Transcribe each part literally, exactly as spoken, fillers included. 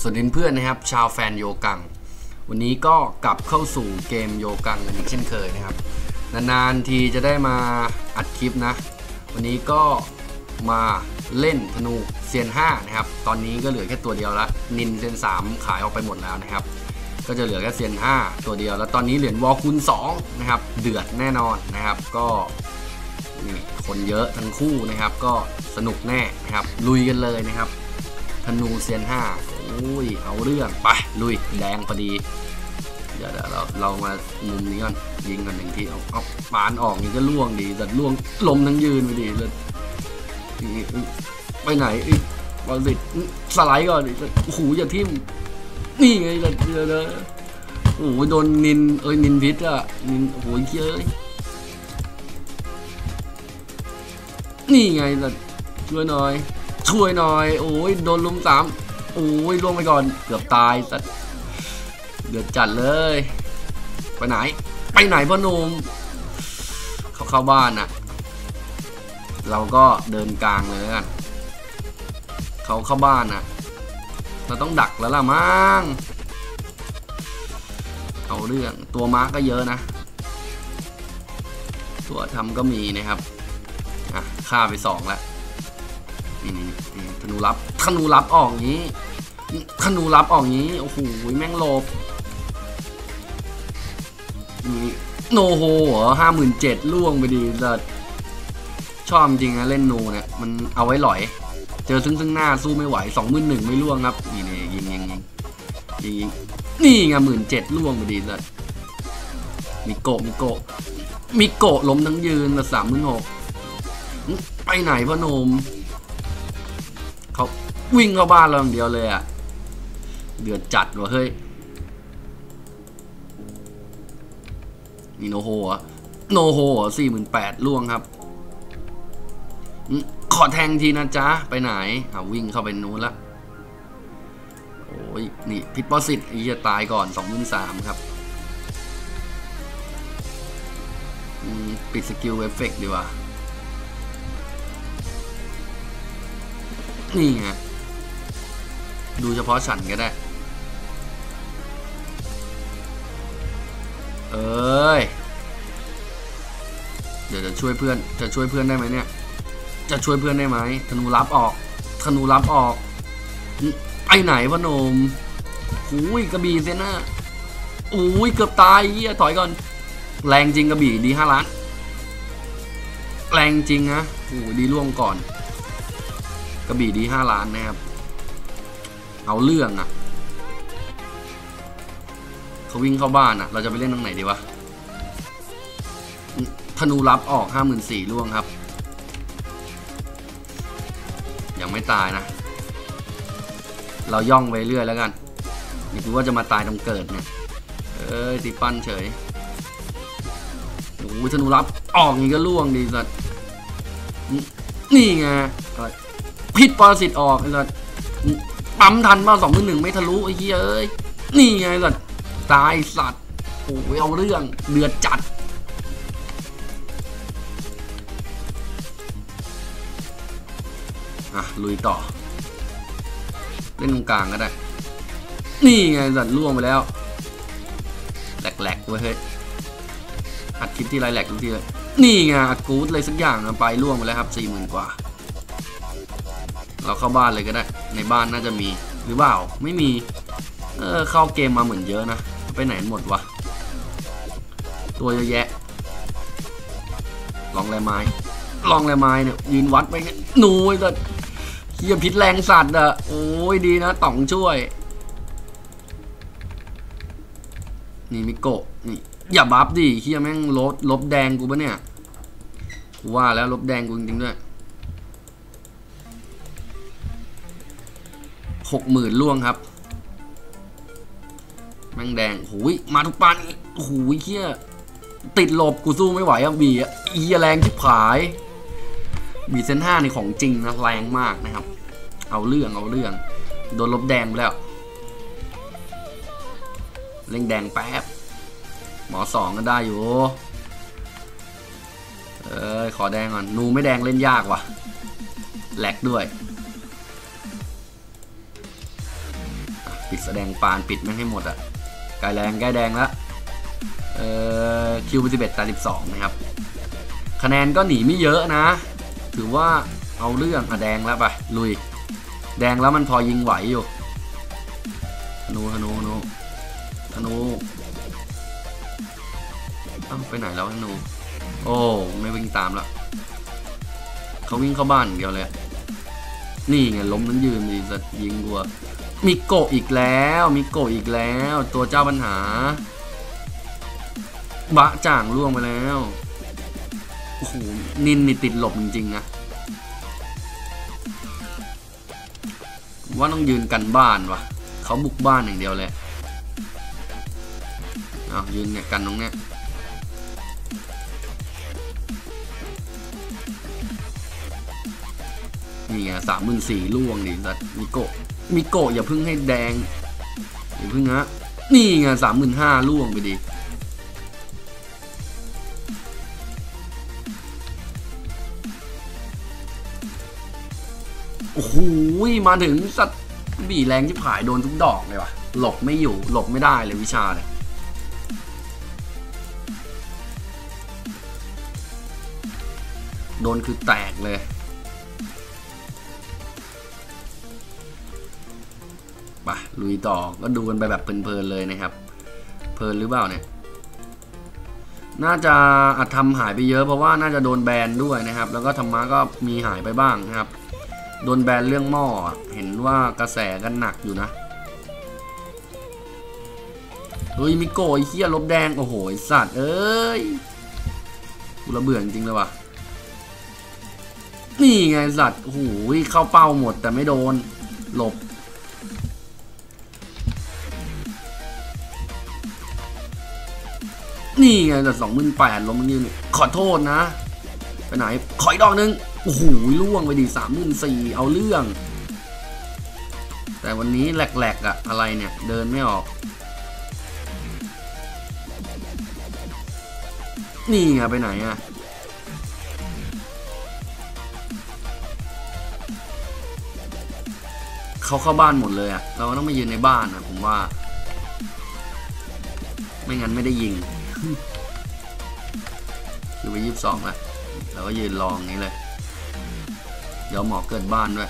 สวัสดีเพื่อนนะครับชาวแฟนโยกังวันนี้ก็กลับเข้าสู่เกมโยกังกันอีกเช่นเคยนะครับนานๆทีจะได้มาอัดคลิปนะวันนี้ก็มาเล่นธนูเซียนห้านะครับตอนนี้ก็เหลือแค่ตัวเดียวละนินเซียนสามขายออกไปหมดแล้วนะครับก็จะเหลือแค่เซียนห้าตัวเดียวแล้วตอนนี้เหรียญวอลคูณสองนะครับเดือดแน่นอนนะครับก็นี่คนเยอะทั้งคู่นะครับก็สนุกแน่นะครับลุยกันเลยนะครับธนูเซียนห้าอุ้ยเอาเรื่องไปลุยแดงพอดีเดี๋ยวเราเรามามุมนี้ก่อนยิงกันหนึ่งทีเอาเอาปานออกนี่ก็ล่วงดีแต่ล่วงลมทั้งยืนไปดีเลยไปไหนบอลสิสไลด์ก่อนโอ้โหอย่าทิ่มนี่ไงเลยเลยโอ้โหโดนนินเอ้ยนินพิษอะนินโอ้โหเยอะนี่ไงเลยช่วยหน่อยช่วยหน่อยโอ้ยโดนลุมสามโอ้ยล่วงไปก่อนเกือบตายสัตว์เดือดจัดเลยไปไหนไปไหนพ่อหนุ่มเขาเข้าบ้านน่ะเราก็เดินกลางเลยกันเขาเข้าบ้านน่ะเราต้องดักแล้วล่ะมั้งเอาเรื่องตัวม้าก็เยอะนะตัวทำก็มีนะครับอ่ะฆ่าไปสองแล้วนี่ธนูรับธนูรับออกอย่างนี้ธนูรับออกอย่างนี้โอ้โหแม่งหลบโนโฮเหรอห้าหมื่นเจ็ดล่วงไปดีเลยชอบจริงนะเล่นโนเนี่ยมันเอาไว้หลอยเจอซึ่งซึ่งหน้าสู้ไม่ไหวสองหมื่นหนึ่งไม่ล่วงครับนี่นี่ยิงยิงยิงยิงยิงนี่ไงหมื่นเจ็ดล่วงไปดีเลยมิโกะมิโกะมิโกะล้มทั้งยืนละสามหมื่นหกไปไหนพ่อหนุ่มเขาวิ่งเข้าบ้านเราอย่างเดียวเลยอ่ะเดือดจัดว่ะเฮ้ยนี่โนโฮอ่ะโนโฮอ่ะสี่หมื่นแปดล่วงครับขอแทงทีนะจ๊ะไปไหนอ่ะวิ่งเข้าไปนู้นละโอ้ยนี่พิษปรสิตไอ้จะตายก่อนสองหมื่นสามครับปิดสกิลเอฟเฟกต์ดีกว่านี่ไงดูเฉพาะฉันก็ได้เอ้ยเดี๋ยวจะช่วยเพื่อนจะช่วยเพื่อนได้ไหมเนี่ยจะช่วยเพื่อนได้ไหมธนูรับออกธนูรับออกไปไหนพนมอุ้ยกระบี่เซน่าอุ้ยเกือบตายเหี้ยถอยก่อนแรงจริงกระบี่ดีห้าล้านแรงจริงนะโอ้ดีล่วงก่อนกระบี่ดีห้าล้านนะครับเอาเรื่องอ่ะเขาวิ่งเข้าบ้านอ่ะเราจะไปเล่นตรงไหนดีวะธนูรับออกห้าหมื่นสี่ล่วงครับยังไม่ตายนะเราย่องไปเรื่อยแล้วกันนี่คือว่าจะมาตายตรงเกิดเนี่ยเอ้ยตีปั้นเฉยโอ้ยธนูรับออกนี่ก็ล่วงดีสัสนี่ไงพิษปรสิตออกเลยปั๊มทันมาสองมือหนึ่งไม่ทะลุไอ้เหี้ยเอ้ยนี่ไงสัตว์ตายสัตว์โอ้ยเอาเรื่องเดือดจัดอ่ะลุยต่อเล่นตรงกลางก็ได้นี่ไงสัตว์ล่วงไปแล้วแหลกๆเว้ยเฮ้ยอัดคลิปที่ไรแหลกทุกทีเลยนี่ไงกู๊ดอะไรสักอย่างไปล่วงไปแล้วครับสี่หมื่นกว่าเราเข้าบ้านเลยก็ได้ในบ้านน่าจะมีหรือเปล่าไม่มีเออเข้าเกมมาเหมือนเยอะนะไปไหนหมดวะตัวเยอะแยะลองแรไม้ลองแรไม้เนี่ยยืนวัดไปเงี้ยหนูแต่เฮียพิษแรงสัตว์อ่ะโอ้ยดีนะต่องช่วยนี่มิโกะนี่อย่าบัฟดิเฮียแม่งลบลบแดงกูปะเนี่ยกูว่าแล้วลบแดงกูจริงๆด้วยหกหมื่นล่วงครับแม่งแดงหูยมาทุกปานหูยเฮียติดหลบกูสู้ไม่ไหวอ่ะบีอ่ะเฮียแรงที่ผายบีเซนห้าในของจริงนะแรงมากนะครับเอาเรื่องเอาเรื่องโดนลบแดงไปแล้วเล่งแดงแป๊บหมอสองก็ได้อยู่เอ้ยขอแดงก่อนนูไม่แดงเล่นยากว่ะแหลกด้วยปิดแสดงปานปิดไม่ให้หมดอ่ะไกลแรงใกล้แดงแล้วเอ่อคิวสิบเอ็ดตาสิบสองนะครับคะแนนก็หนีไม่เยอะนะถือว่าเอาเรื่องอ่ะแดงแล้วไปลุยแดงแล้วมันพอยิงไหวอยู่ธนูธนูธนูธนูเอ้าไปไหนแล้วธนูโอ้ไม่วิ่งตามแล้วเขาวิ่งเข้าบ้านอย่างเดียวเลยนี่ไงล้มนั้นยืนดีจะยิงวัวมิโกะอีกแล้วมิโกะอีกแล้วตัวเจ้าปัญหาบะจ่างล่วงไปแล้วโอ้โหนินนี่ติดหลบจริงๆนะว่าต้องยืนกันบ้านวะเขาบุกบ้านอย่างเดียวเลยเอายืนเนี่ยกันตรงเนี้ยนี่ไงสามหมื่นสี่ล่วงดิสัตว์มิโกะมิโกะอย่าพึ่งให้แดงอย่าพึ่งฮะนี่ไงสามหมื่นห้าล่วงไปดิโอ้โหมาถึงสัตว์บีแรงที่ผายโดนทุกดอกเลยวะหลบไม่อยู่หลบไม่ได้เลยวิชาเนี่ยโดนคือแตกเลยไปลุยต่อก็ดูกันไปแบบเพลินๆเลยนะครับเพลินหรือเปล่าเนี่ยน่าจะอัดทำหายไปเยอะเพราะว่าน่าจะโดนแบนด้วยนะครับแล้วก็ธรรมะก็มีหายไปบ้างนะครับโดนแบนเรื่องหม้อเห็นว่ากระแสกันหนักอยู่นะเฮ้ยมิโกะไอ้เหี้ยลบแดงโอ้โหสัตว์เอ้ยกูระเบื่อจริงเลยว่ะนี่ไงสัตว์โอ้โหเข้าเป้าหมดแต่ไม่โดนหลบนี่ไงแต่สองหมื่นแปดล้มมันยืนขอโทษนะไปไหนขออีกดอกนึงโอ้โหล่วงไปดิสามหมื่นสี่เอาเรื่องแต่วันนี้แหลกๆอะอะไรเนี่ยเดินไม่ออกนี่ไงไปไหนอะเขาเข้าบ้านหมดเลยอะเราต้องมายืนในบ้านนะผมว่าไม่งั้นไม่ได้ยิงคือไปยี่สิบสองละเราก็ยืนรองนี้เลยเดี๋ยวหมอเกิดบ้านด้วย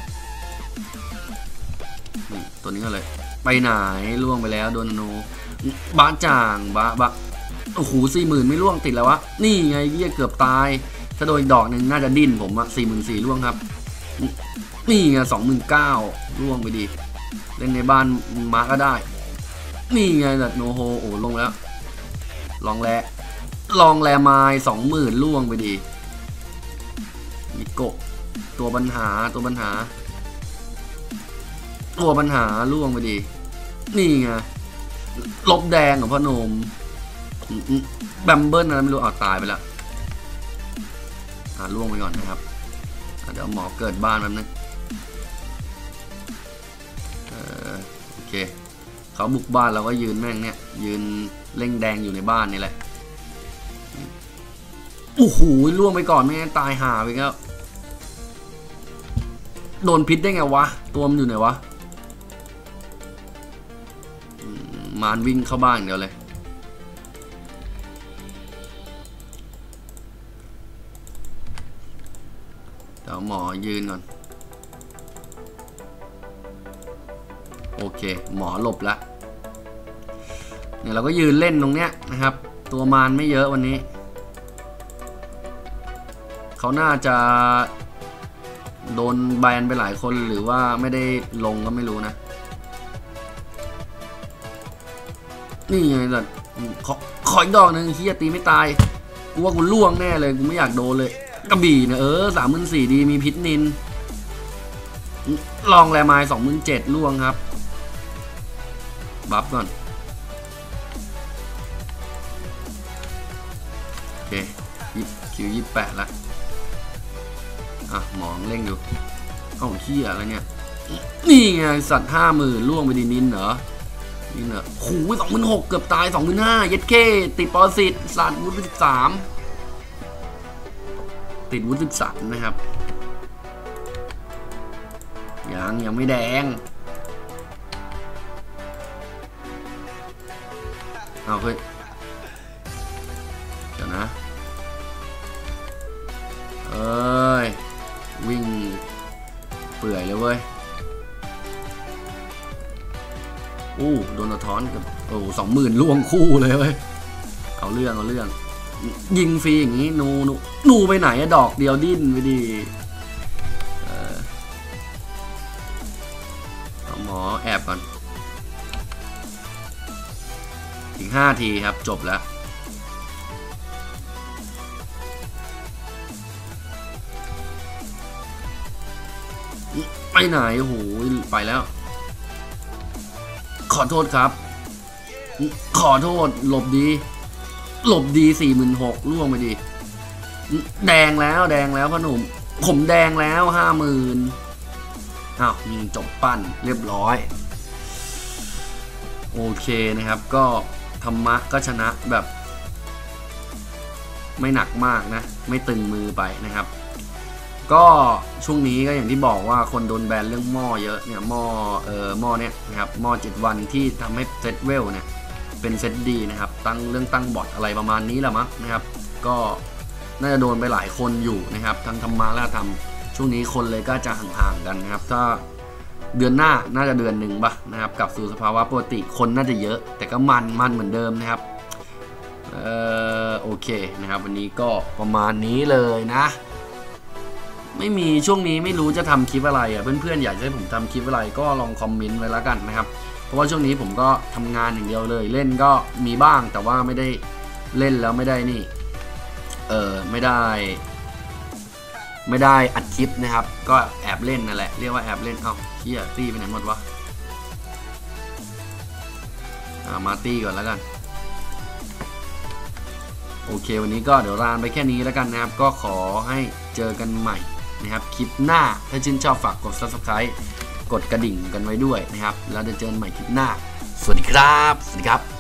นี่ตัวนี้ก็เลยไปไหนล่วงไปแล้วโดนโนบ้าจ่างบ้าบ้าโอ้โหสี่หมื่นไม่ล่วงติดแล้ววะนี่ไงเยี่ยเกือบตายถ้าโดนดอกหนึ่งน่าจะดิ้นผมอะสี่หมื่นสี่ล่วงครับนี่ไงสองหมื่นเก้าล่วงไปดีเล่นในบ้านมาก็ได้นี่ไงแต่โนโฮโอ้ลงแล้วลองแลลองแลไม้สองหมื่นล่วงไปดีมิโกะตัวปัญหาตัวปัญหาตัวปัญหาล่วงไปดีนี่ไงลบแดงของพ่อหนุ่มแบมเบิลอะไรไม่รู้เอาตายไปแล้วอ่าล่วงไปก่อนนะครับเดี๋ยวหมอเกิดบ้านแป๊บนึงเออโอเคเขาบุกบ้านเราก็ยืนแม่งเนี่ยยืนเล่งแดงอยู่ในบ้านนี่แหละโอ้โหล่วงไปก่อนไม่งั้นตายห่าไปแล้วโดนพิษได้ไงวะตัวมันอยู่ไหนวะมารวิ่งเข้าบ้านเดี๋ยวเลยเดี๋ยวหมอยืนก่อนโอเคหมอหลบแล้วเนี่ยเราก็ยืนเล่นตรงเนี้ยนะครับตัวมารไม่เยอะวันนี้เขาน่าจะโดนแบนไปหลายคนหรือว่าไม่ได้ลงก็ไม่รู้นะนี่ไงสัตว์ขอขออีกดอกหนึ่งเฮียตีไม่ตายกูว่ากูล่วงแน่เลยกูไม่อยากโดนเลยกระบี่เนี่ยเออสามหมื่นสี่ดีมีพิษนินลองแลไม้สองหมื่นเจ็ดล่วงครับบัฟก่อนโอเคคิวยี่สิบแปดละอ่ะหมองเล่งอยู่เอ้าเฮียอะไรเนี่ยนี่ไงสัตว์ห้าหมื่นล่วงไปดีนินเหรอนินเหรอโอ้โหสองหมื่นหกเกือบตายสองหมื่นห้าเย็ดเคติดปอสิตสัตว์วุฒิสิบสามติดวุฒิสิบสามนะครับยังยังไม่แดงเอาเฮ้ยเดี๋ยวนะเอ้ยวิ่งเปื่อยเลยเว้ยอู้โดนสะท้อนกับโอ้สองหมื่นล่วงคู่เลยเว้ยเอาเรื่องเอาเรื่องยิงฟรีอย่างนี้นูนูนูไปไหนอะดอกเดียวดิ้นไปดิเอาหมอแอบก่อนอีกห้าทีครับจบแล้วไปไหนโอ้โหไปแล้วขอโทษครับขอโทษหลบดีหลบดีสี่หมื่นหกล่วงไปดีแดงแล้วแดงแล้วพ่อหนุ่มผมแดงแล้วห้าหมื่นอ้าวยิงจบปั้นเรียบร้อยโอเคนะครับก็ธรรมะก็ชนะแบบไม่หนักมากนะไม่ตึงมือไปนะครับก็ช่วงนี้ก็อย่างที่บอกว่าคนโดนแบนเรื่องหม้อเยอะเนี่ยหม้อเอ่อหม้อเนี้ยนะครับหม้อเจ็ดวันที่ทำให้เซตเวลเนี่ยเป็นเซตดีนะครับตั้งเรื่องตั้งบอทอะไรประมาณนี้แหละมั้งนะครับก็น่าจะโดนไปหลายคนอยู่นะครับทั้งธรรมะและธรรมช่วงนี้คนเลยก็จะห่างๆกันนะครับถ้าเดือนหน้าน่าจะเดือนหนึ่งป่ะนะครับกลับสู่สภาวะปกติคนน่าจะเยอะแต่ก็มันมันเหมือนเดิมนะครับเออโอเคนะครับวันนี้ก็ประมาณนี้เลยนะไม่มีช่วงนี้ไม่รู้จะทำคลิปอะไรอ่ะเพื่อนๆอยากให้ผมทำคลิปอะไรก็ลองคอมเมนต์ไว้แล้วกันนะครับเพราะว่าช่วงนี้ผมก็ทำงานอย่างเดียวเลยเล่นก็มีบ้างแต่ว่าไม่ได้เล่นแล้วไม่ได้นี่เออไม่ได้ไม่ได้อัดคลิปนะครับก็แอบเล่นนั่นแหละเรียกว่าแอบเล่นเอ้าเฮียตี้ไปไหนหมดวะมาตี้ก่อนแล้วกันโอเควันนี้ก็เดี๋ยวลาไปแค่นี้แล้วกันนะครับก็ขอให้เจอกันใหม่นะครับคลิปหน้าถ้าชื่นชอบฝากกด ซับสไครบ์ กดกระดิ่งกันไว้ด้วยนะครับแล้วจะเจอกันใหม่คลิปหน้าสวัสดีครับสวัสดีครับ